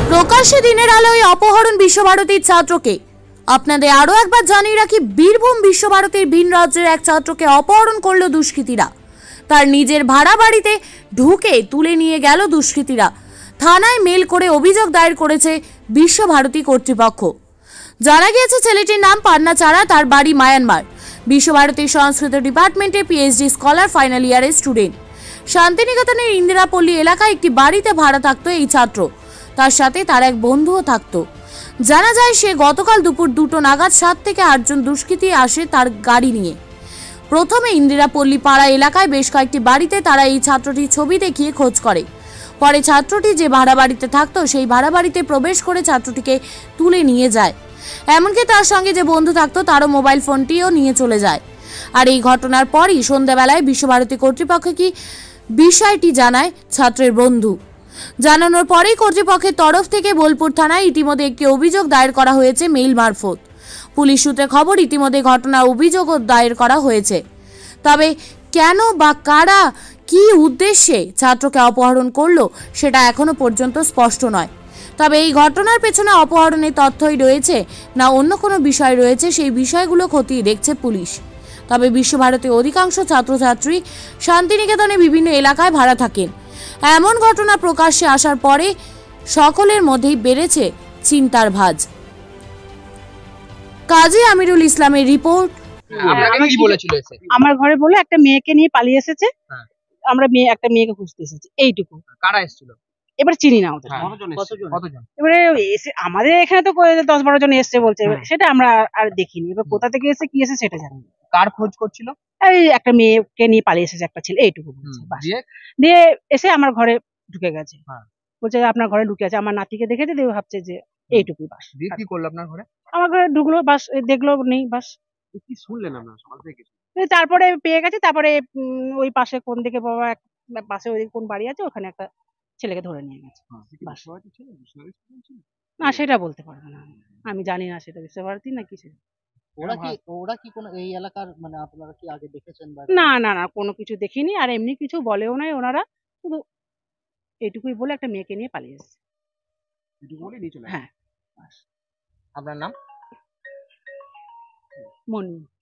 প্রকাশ্যে দিনের আলোয় অপহরণ বিশ্বভারতীর ছাত্রকে। আপনাদের আরো একবার জানিয়ে রাখি, বীরভূম বিশ্বভারতীর ভিন রাজ্যের এক ছাত্রকে অপহরণ করল দুষ্কৃতীরা। তার নিজের ভাড়া বাড়িতে ঢুকে তুলে নিয়ে গেল দুষ্কৃতীরা। থানায় মেল করে অভিযোগ দায়ের করেছে বিশ্বভারতী কর্তৃপক্ষ। জানা গিয়েছে ছেলেটির নাম পান্না চারা, তার বাড়ি মায়ানমার। বিশ্বভারতীর সংস্কৃত ডিপার্টমেন্টে পিএইচডি স্কলার, ফাইনাল ইয়ারের স্টুডেন্ট। শান্তিনিকেতনের ইন্দিরাপল্লী এলাকায় একটি বাড়িতে ভাড়া থাকতো এই ছাত্র। তার সাথে তার এক বন্ধুও থাকতো। জানা যায় সে গতকাল দুপুর 2টো নাগাদ 7 থেকে 8 জন দুষ্কৃতী আসে তার গাড়ি নিয়ে। প্রথমে ইন্দিরাপল্লী পাড়া এলাকায় বেশ কয়েকটি বাড়িতে তারা এই ছাত্রটির ছবি দেখিয়ে খোঁজ করে। পরে ছাত্রটি যে ভাড়া বাড়িতে থাকতো সেই ভাড়া বাড়িতে প্রবেশ করে ছাত্রটিকে তুলে নিয়ে যায়। এমনকি তার সঙ্গে যে বন্ধু থাকতো তারও মোবাইল ফোনটিও নিয়ে চলে যায়। আর এই ঘটনার পরই সন্ধ্যাবেলায় বিশ্বভারতী কর্তৃপক্ষকে বিষয়টি জানায় ছাত্রের বন্ধু। জানানোর পরেই কর্তৃপক্ষের তরফ থেকে বোলপুর থানায় ইতিমধ্যে একটি অভিযোগ দায়ের করা হয়েছে মেইল মারফত। পুলিশ সূত্রে খবর, ইতিমধ্যে ঘটনার অভিযোগও দায়ের করা হয়েছে। তবে কেন বা কারা কি উদ্দেশ্যে ছাত্রকে অপহরণ করলো সেটা এখনো পর্যন্ত স্পষ্ট নয়। তবে এই ঘটনার পেছনে অপহরণের তথ্যই রয়েছে না অন্য কোনো বিষয় রয়েছে, সেই বিষয়গুলো খতিয়ে দেখছে পুলিশ। তবে বিশ্বভারতীর অধিকাংশ ছাত্রছাত্রী শান্তিনিকেতনে বিভিন্ন এলাকায় ভাড়া থাকেন। এমন ঘটনা প্রকাশ্যে আসার পরে সকলের মধ্যেই বেড়েছে চিন্তার ভাঁজ। কাজী আমিরুল ইসলামের রিপোর্ট। আপনাকে কি বলেছিল এসে? আমার ঘরে বলে একটা মেয়েকে নিয়ে পালিয়ে এসেছে। আমরা একটা মেয়েকে খুঁজতে এসেছি, এইটুকু। কারা এসেছিল? এবার চিনি না ওদের। কতজন? এবারে এসে আমাদের এখানে তো 10-12 জন এসছে বলছে, সেটা আমরা আর দেখিনি। এবার কোথা থেকে এসে কি এসে সেটা জানি না। কার খোঁজ করছিল? এই একটা মেয়েকে নিয়ে পালিয়ে এসেছে একটা ছেলে, এইটুকু বলছে। দিয়ে এসে আমার ঘরে ঢুকে গেছে। বলছে আপনার ঘরে ঢুকে আছে, আমার নাতিকে দেখেছে, দিয়ে ভাবছে যে এইটুকুই বাস। দিয়ে কি করলো আপনার ঘরে? আমার ঘরে ঢুকলো, বাস দেখলো নেই, বাস। কি শুনলেন আপনারা সকাল থেকে? তারপরে পেয়ে গেছে। তারপরে ওই পাশে কোন দিকে বাবা পাশে ওই কোন বাড়ি আছে ওখানে একটা ছেলেকে ধরে নিয়ে গেছে। না সেটা বলতে পারবো না, আমি জানি না সেটা বিশ্বভারতী না কিছু। ওরা কি কোনো এই এলাকার, মানে আপনারা কি আগে দেখেছেন? না না না, কোনো কিছু দেখিনি, আর এমনি কিছু বলেও নাই ওনারা। শুধু এইটুকুই বলে একটা মেয়েকে নিয়ে পালিয়ে এসেছে। হ্যাঁ। আপনার নাম? মনি।